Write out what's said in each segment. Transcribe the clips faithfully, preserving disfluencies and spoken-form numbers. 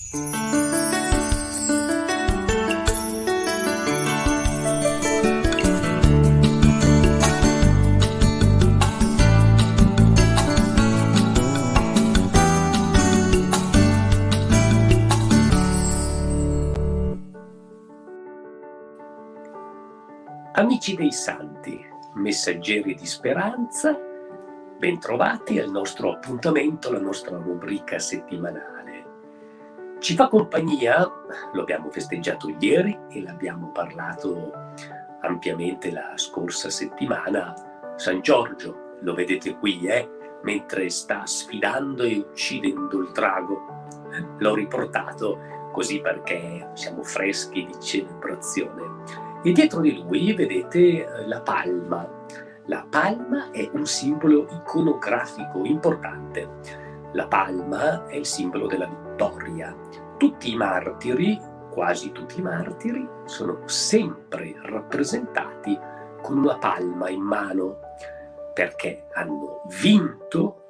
Amici dei Santi, messaggeri di speranza, bentrovati al nostro appuntamento, alla nostra rubrica settimanale. Ci fa compagnia, lo abbiamo festeggiato ieri e l'abbiamo parlato ampiamente la scorsa settimana, San Giorgio, lo vedete qui, eh? Mentre sta sfidando e uccidendo il drago. L'ho riportato così perché siamo freschi di celebrazione. E dietro di lui vedete la palma. La palma è un simbolo iconografico importante. La palma è il simbolo della vittoria. Tutti i martiri, quasi tutti i martiri, sono sempre rappresentati con una palma in mano perché hanno vinto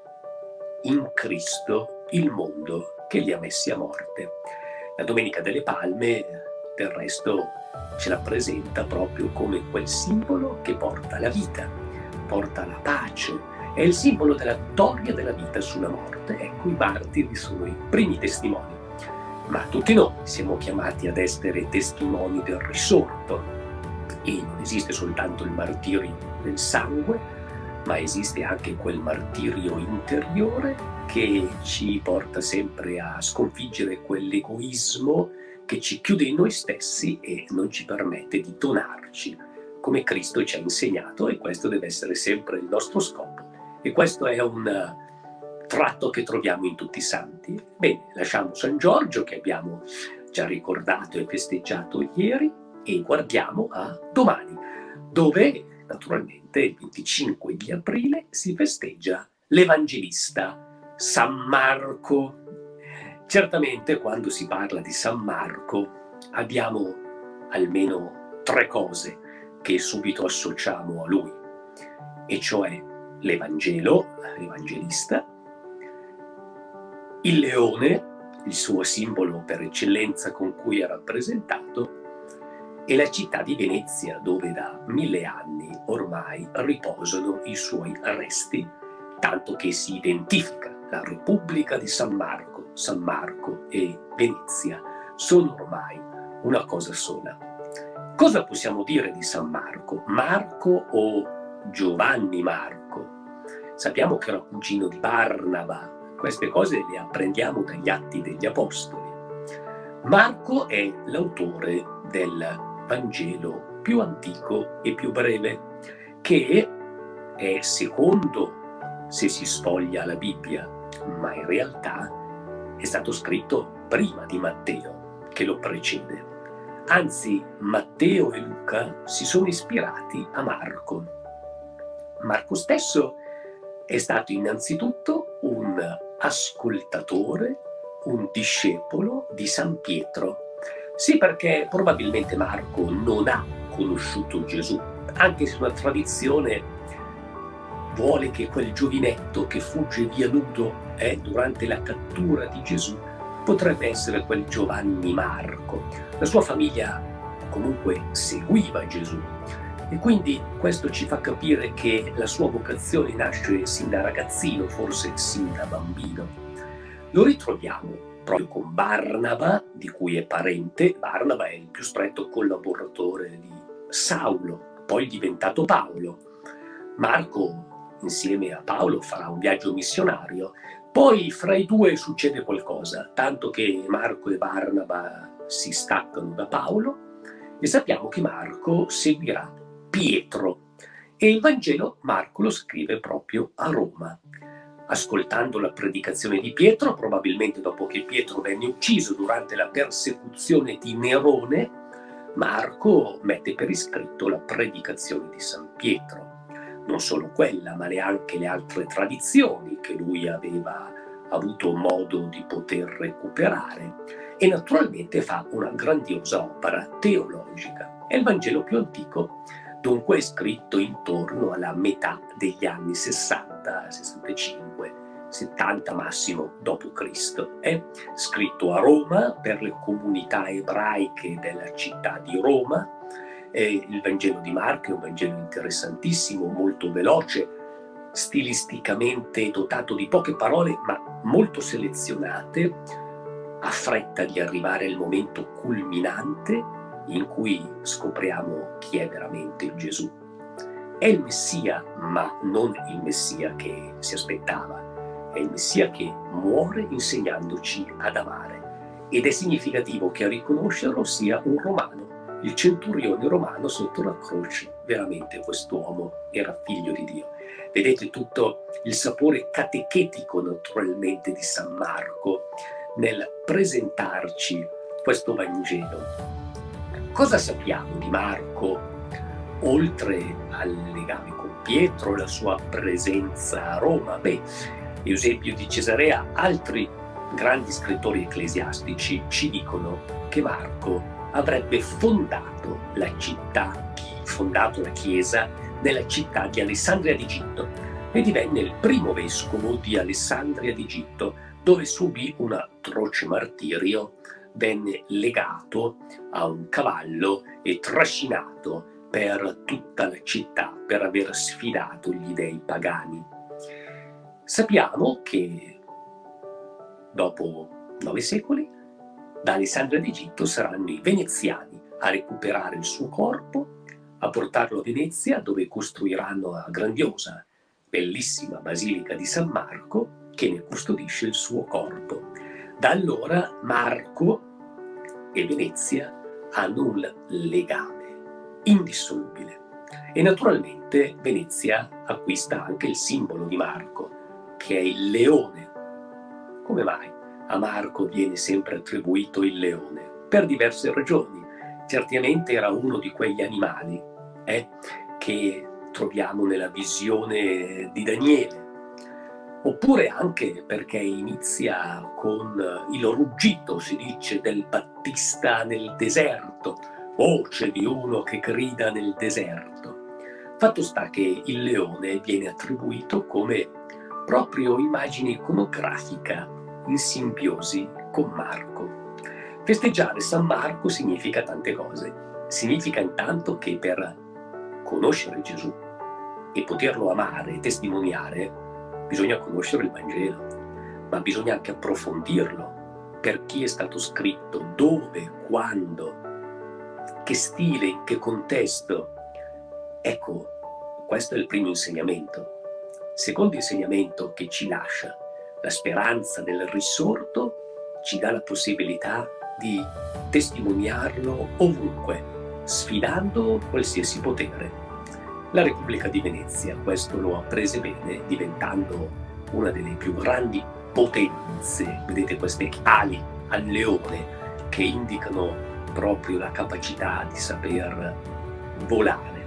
in Cristo il mondo che li ha messi a morte. La Domenica delle Palme, del resto, ce la presenta proprio come quel simbolo che porta la vita, porta la pace, è il simbolo della vittoria della vita sulla morte. Ecco, i martiri sono i primi testimoni, ma tutti noi siamo chiamati ad essere testimoni del risorto, e non esiste soltanto il martirio del sangue, ma esiste anche quel martirio interiore che ci porta sempre a sconfiggere quell'egoismo che ci chiude in noi stessi e non ci permette di donarci come Cristo ci ha insegnato, e questo deve essere sempre il nostro scopo. E questo è un tratto che troviamo in tutti i santi. Bene, lasciamo San Giorgio che abbiamo già ricordato e festeggiato ieri e guardiamo a domani, dove naturalmente il venticinque di aprile si festeggia l'Evangelista San Marco. Certamente quando si parla di San Marco abbiamo almeno tre cose che subito associamo a lui, e cioè l'Evangelo, l'Evangelista, il leone, il suo simbolo per eccellenza con cui è rappresentato, e la città di Venezia, dove da mille anni ormai riposano i suoi resti, tanto che si identifica la Repubblica di San Marco. San Marco e Venezia sono ormai una cosa sola. Cosa possiamo dire di San Marco? Marco o Giovanni Marco? Sappiamo che era cugino di Barnaba, queste cose le apprendiamo dagli Atti degli Apostoli. Marco è l'autore del Vangelo più antico e più breve, che è secondo se si sfoglia la Bibbia, ma in realtà è stato scritto prima di Matteo, che lo precede. Anzi, Matteo e Luca si sono ispirati a Marco. Marco stesso è stato innanzitutto un ascoltatore, un discepolo di San Pietro. Sì, perché probabilmente Marco non ha conosciuto Gesù, anche se una tradizione vuole che quel giovinetto che fugge via nudo eh, durante la cattura di Gesù potrebbe essere quel Giovanni Marco. La sua famiglia comunque seguiva Gesù, e quindi questo ci fa capire che la sua vocazione nasce sin da ragazzino, forse sin da bambino. Lo ritroviamo proprio con Barnaba, di cui è parente. Barnaba è il più stretto collaboratore di Saulo, poi diventato Paolo. Marco, insieme a Paolo, farà un viaggio missionario. Poi fra i due succede qualcosa, tanto che Marco e Barnaba si staccano da Paolo, e sappiamo che Marco seguirà Pietro, e il Vangelo Marco lo scrive proprio a Roma. Ascoltando la predicazione di Pietro, probabilmente dopo che Pietro venne ucciso durante la persecuzione di Nerone, Marco mette per iscritto la predicazione di San Pietro. Non solo quella, ma neanche le altre tradizioni che lui aveva avuto modo di poter recuperare, e naturalmente fa una grandiosa opera teologica. È il Vangelo più antico, dunque è scritto intorno alla metà degli anni sessanta sessantacinque settanta massimo dopo Cristo. È scritto a Roma per le comunità ebraiche della città di Roma. E il Vangelo di Marco è un Vangelo interessantissimo, molto veloce, stilisticamente dotato di poche parole ma molto selezionate, ha fretta di arrivare al momento culminante in cui scopriamo chi è veramente Gesù. È il Messia, ma non il Messia che si aspettava. È il Messia che muore insegnandoci ad amare. Ed è significativo che a riconoscerlo sia un romano, il centurione romano sotto la croce. Veramente quest'uomo era figlio di Dio. Vedete tutto il sapore catechetico naturalmente di San Marco nel presentarci questo Vangelo. Cosa sappiamo di Marco, oltre al legame con Pietro, la sua presenza a Roma? Beh, Eusebio di Cesarea, altri grandi scrittori ecclesiastici ci dicono che Marco avrebbe fondato la città, fondato la chiesa nella città di Alessandria d'Egitto e divenne il primo vescovo di Alessandria d'Egitto, dove subì un atroce martirio, venne legato a un cavallo e trascinato per tutta la città per aver sfidato gli dei pagani. Sappiamo che dopo nove secoli da Alessandria d'Egitto saranno i veneziani a recuperare il suo corpo, a portarlo a Venezia, dove costruiranno la grandiosa, bellissima Basilica di San Marco che ne custodisce il suo corpo. Da allora Marco e Venezia hanno un legame indissolubile e naturalmente Venezia acquista anche il simbolo di Marco, che è il leone. Come mai a Marco viene sempre attribuito il leone? Per diverse ragioni. Certamente era uno di quegli animali eh, che troviamo nella visione di Daniele, oppure anche perché inizia con il ruggito, si dice, del Battista nel deserto, voce di uno che grida nel deserto. Fatto sta che il leone viene attribuito come proprio immagine iconografica in simbiosi con Marco. Festeggiare San Marco significa tante cose. Significa intanto che per conoscere Gesù e poterlo amare e testimoniare bisogna conoscere il Vangelo, ma bisogna anche approfondirlo, per chi è stato scritto, dove, quando, che stile, in che contesto. Ecco, questo è il primo insegnamento. Secondo insegnamento che ci lascia la speranza del risorto, ci dà la possibilità di testimoniarlo ovunque, sfidando qualsiasi potere. La Repubblica di Venezia questo lo apprese bene, diventando una delle più grandi potenze. Vedete queste ali al leone che indicano proprio la capacità di saper volare.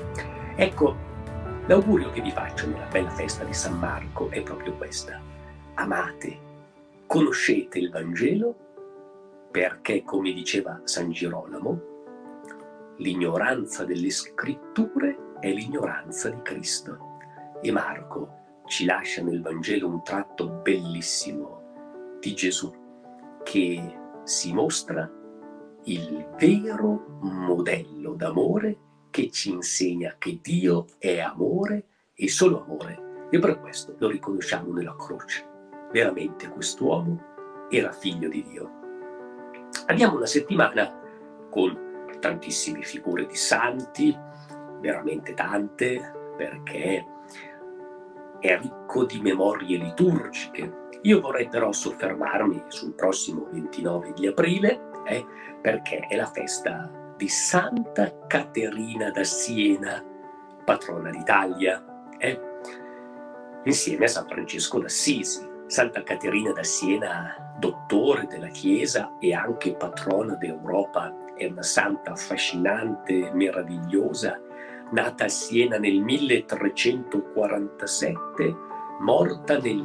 Ecco, l'augurio che vi faccio nella bella festa di San Marco è proprio questa: amate, conoscete il Vangelo, perché, come diceva San Girolamo, l'ignoranza delle scritture è l'ignoranza di Cristo. E Marco ci lascia nel Vangelo un tratto bellissimo di Gesù, che si mostra il vero modello d'amore, che ci insegna che Dio è amore e solo amore, e per questo lo riconosciamo nella croce. Veramente quest'uomo era figlio di Dio. Abbiamo una settimana con tantissime figure di santi, veramente tante, perché è ricco di memorie liturgiche. Io vorrei però soffermarmi sul prossimo ventinove di aprile, eh, perché è la festa di Santa Caterina da Siena, patrona d'Italia, eh, insieme a San Francesco d'Assisi. Santa Caterina da Siena, dottore della Chiesa e anche patrona d'Europa, è una santa affascinante, meravigliosa, nata a Siena nel milletrecentoquarantasette, morta nel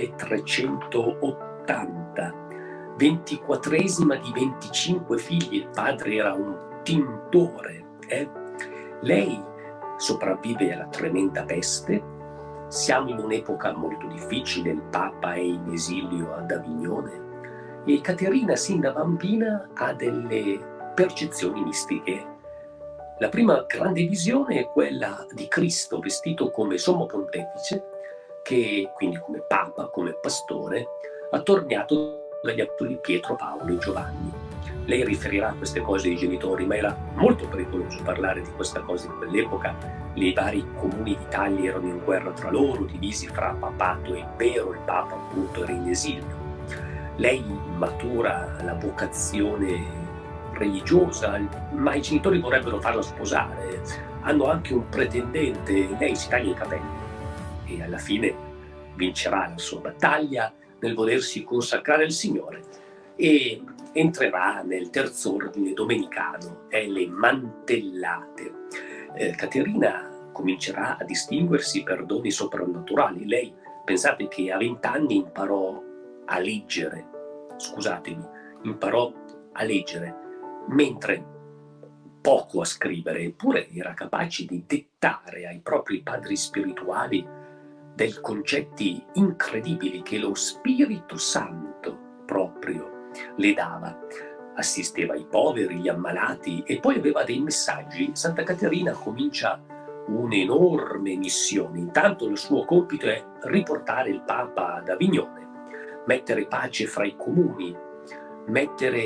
milletrecentottanta, ventiquattresima di venticinque figli, il padre era un tintore. Eh? Lei sopravvive alla tremenda peste Siamo in un'epoca molto difficile, il Papa è in esilio ad Avignone e Caterina sin da bambina ha delle percezioni mistiche. La prima grande visione è quella di Cristo vestito come sommo pontefice, che quindi come Papa, come pastore, attorniato dagli apostoli Pietro, Paolo e Giovanni. Lei riferirà queste cose ai genitori, ma era molto pericoloso parlare di questa cosa in quell'epoca. I vari comuni d'Italia erano in guerra tra loro, divisi fra papato e impero, il Papa appunto era in esilio. Lei matura la vocazione religiosa, ma i genitori vorrebbero farla sposare, hanno anche un pretendente, lei si taglia i capelli e alla fine vincerà la sua battaglia nel volersi consacrare al Signore e entrerà nel terzo ordine domenicano, è le Mantellate. Eh, Caterina comincerà a distinguersi per doni soprannaturali. Lei, pensate che a vent'anni imparò a leggere, scusatemi, imparò a leggere, mentre poco a scrivere, eppure era capace di dettare ai propri padri spirituali dei concetti incredibili che lo Spirito Santo proprio le dava. Assisteva i poveri, gli ammalati e poi aveva dei messaggi. Santa Caterina comincia un'enorme missione. Intanto il suo compito è riportare il Papa ad Avignone, mettere pace fra i comuni, mettere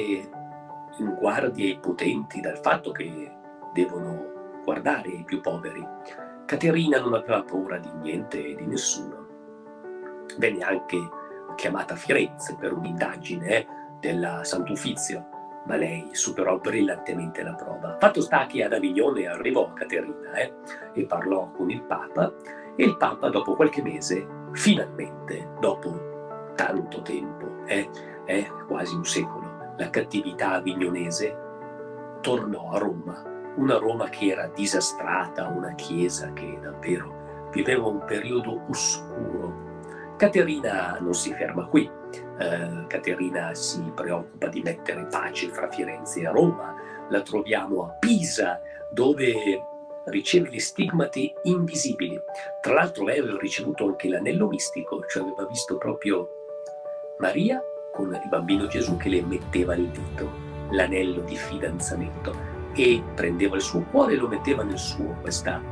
in guardia i potenti dal fatto che devono guardare i più poveri. Caterina non aveva paura di niente e di nessuno. Venne anche chiamata a Firenze per un'indagine eh, della Sant'Uffizio, ma lei superò brillantemente la prova. Fatto sta che ad Avignone arrivò Caterina eh, e parlò con il Papa, e il Papa dopo qualche mese, finalmente, dopo tanto tempo, eh, eh, quasi un secolo, la cattività avignonese, tornò a Roma, una Roma che era disastrata, una chiesa che davvero viveva un periodo oscuro. Caterina non si ferma qui, eh, Caterina si preoccupa di mettere pace fra Firenze e Roma, la troviamo a Pisa, dove riceve le stigmate invisibili. Tra l'altro lei aveva ricevuto anche l'anello mistico, cioè aveva visto proprio Maria con il bambino Gesù che le metteva il dito, l'anello di fidanzamento, e prendeva il suo cuore e lo metteva nel suo, questa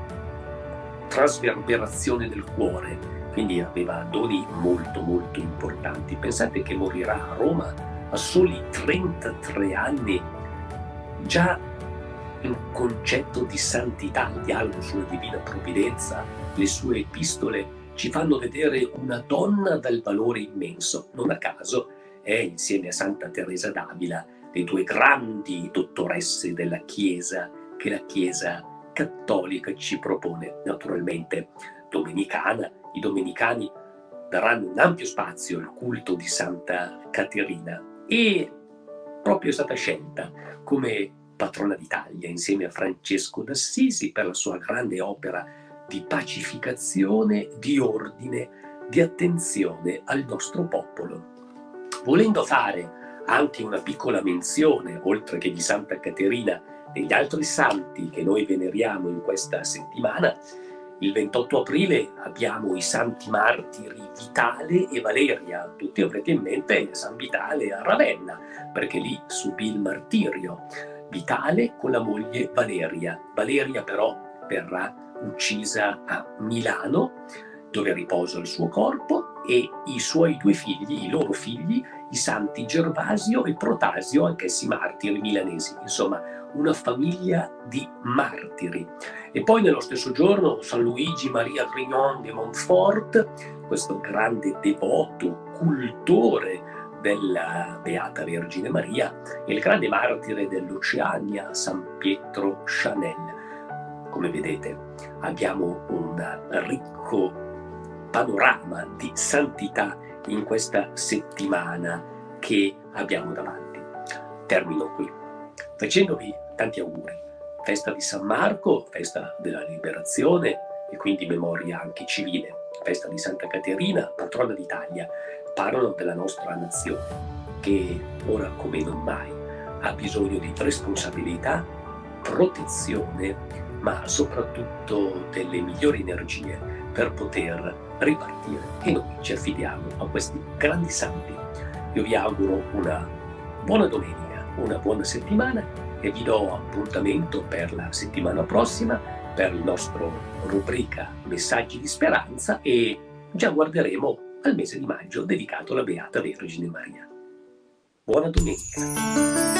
trasverberazione del cuore, quindi aveva doni molto molto importanti. Pensate che morirà a Roma a soli trentatré anni, già in concetto di santità. Il dialogo sulla divina provvidenza, le sue epistole ci fanno vedere una donna dal valore immenso. Non a caso è, insieme a Santa Teresa d'Avila, le due grandi dottoresse della Chiesa che la Chiesa cattolica ci propone. Naturalmente domenicana, i domenicani daranno un ampio spazio al culto di Santa Caterina e proprio è stata scelta come patrona d'Italia insieme a Francesco d'Assisi per la sua grande opera di pacificazione, di ordine, di attenzione al nostro popolo. Volendo fare anche una piccola menzione, oltre che di Santa Caterina, degli altri santi che noi veneriamo in questa settimana, il ventotto aprile abbiamo i santi martiri Vitale e Valeria. Tutti avrete in mente San Vitale a Ravenna, perché lì subì il martirio. Vitale con la moglie Valeria. Valeria però verrà uccisa a Milano, dove riposa il suo corpo, e i suoi due figli, i loro figli, i santi Gervasio e Protasio, anch'essi martiri milanesi. Insomma, una famiglia di martiri. E poi nello stesso giorno San Luigi Maria Grignon de Montfort, questo grande devoto, cultore della Beata Vergine Maria, e il grande martire dell'Oceania, San Pietro Chanel. Come vedete, abbiamo un ricco panorama di santità in questa settimana che abbiamo davanti. Termino qui facendovi tanti auguri. Festa di San Marco, festa della liberazione e quindi memoria anche civile. Festa di Santa Caterina, patrona d'Italia. Parlano della nostra nazione che ora come non mai ha bisogno di responsabilità, protezione, ma soprattutto delle migliori energie per poter ripartire. E noi ci affidiamo a questi grandi santi. Io vi auguro una buona domenica, una buona settimana e vi do appuntamento per la settimana prossima per il nostro rubrica Messaggi di Speranza e già guarderemo al mese di maggio dedicato alla Beata Vergine Maria. Buona domenica!